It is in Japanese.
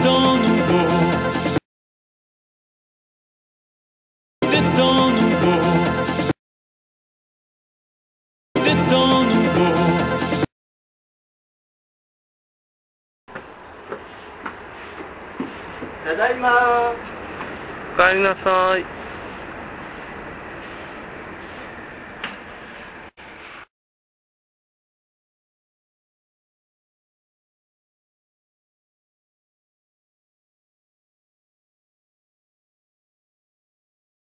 temps nouveau, des temps nouveaux, des temps nouveaux. ただいま。 おかえりなさい。